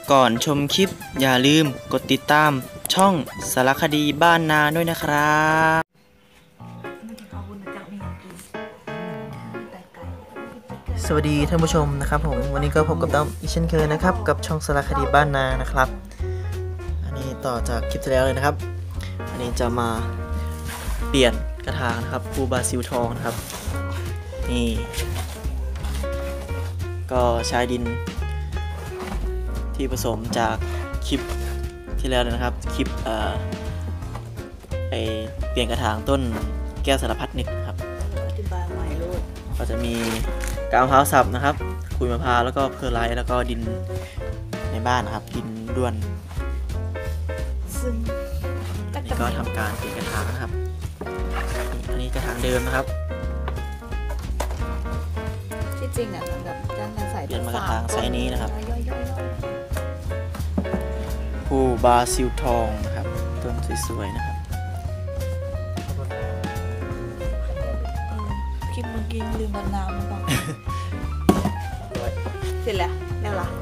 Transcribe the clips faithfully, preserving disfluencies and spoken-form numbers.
ก่อนชมคลิปอย่าลืมกดติดตามช่องสารคดีบ้านนาด้วยนะครับสวัสดีท่านผู้ชมนะครับผมวันนี้ก็พบกับต้อมอีกเช่นเคยนะครับกับช่องสารคดีบ้านนานะครับอันนี้ต่อจากคลิปที่แล้วเลยนะครับอันนี้จะมาเปลี่ยนกระถางนะครับภูบาซิลทองนะครับนี่ก็ใช้ดินที่ผสมจากคลิปที่แล้วนะครับคลิปเอ่อไปเปลี่ยนกระถางต้นแก้วสารพัดนึกครับอธิบายใหม่ลูกก็จะมีกาวมะพร้าวสับนะครับขุยมะพร้าวแล้วก็เพอร์ไลท์แล้วก็ดินในบ้านนะครับดินด้วนซึ่งนี่ก็ทำการเปลี่ยนกระถางนะครับอันนี้กระถางเดิมนะครับที่จริงเนี่ยแบบจะใส่เปลี่ยนมากระถางไซส์นี้นะครับภูบาซิลทองนะครับต้นสวยๆนะครับคลิปเมื่อกี้ลืมบรรณามันก่อนเสร็จแล้วแล้วล่ะ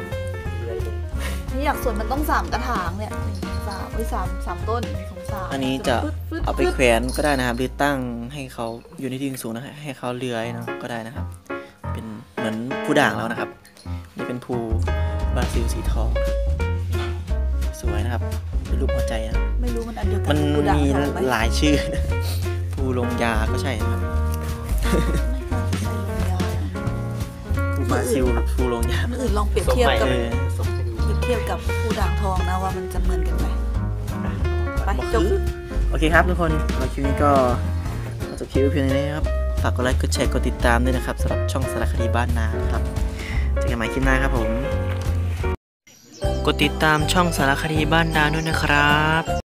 นี่อยากสวนมันต้องสามกระถางเนี่ยหนึ่งสามไว้สามสามต้นสองสามอันนี้จะเอาไปแขวนก็ได้นะครับหรือตั้งให้เขาอยู่ในที่สูงนะให้เขาเลื้อยนะก็ได้นะครับเป็นเหมือนภูด่างแล้วนะครับนี่เป็นภูบาซิลสีทองสวยนะครับเป็นรูปหัวใจนะไม่รู้มันอันเดียวกันมันมีหลายชื่อภูลงยาก็ใช่นะครับภูบาซิลภูลงยาอื่นลองเปรียบเทียบกับเปรียบเทียบกับภูด่างทองนะว่ามันจะเหมือนกันไหมไปจบโอเคครับทุกคนคลิปนี้ก็จบคลิปเพียงนี้ครับฝากกดไลค์กดแชร์กดติดตามด้วยนะครับสำหรับช่องสารคดีบ้านนาครับเจอกันใหม่คลิปหน้าครับผมกดติดตามช่องสารคดีบ้านนาด้วยนะครับ